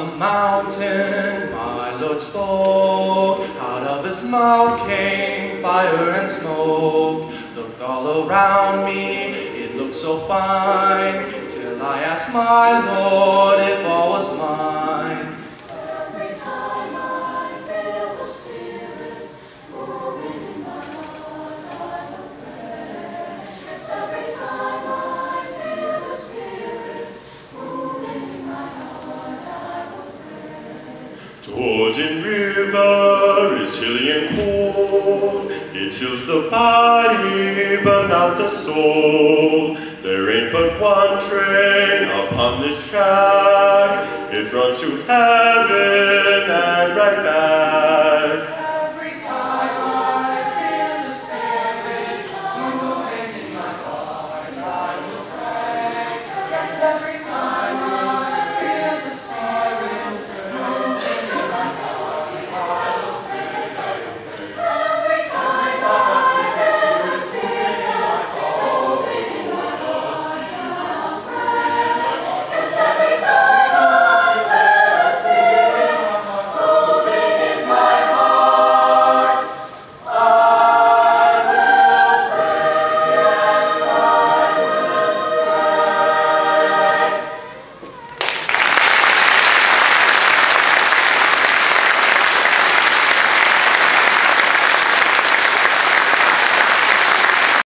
the mountain my Lord spoke, out of his mouth came fire and smoke. Looked all around me, it looked so fine, till I asked my Lord if all was mine. Every time I feel the Spirit moving in my heart, I will pray. Yes, every time I feel the Spirit moving in my heart, I will pray. Jordan River is chilly and cold. It chills the body, but not the soul. There ain't but one train upon this track. It runs to heaven and right back.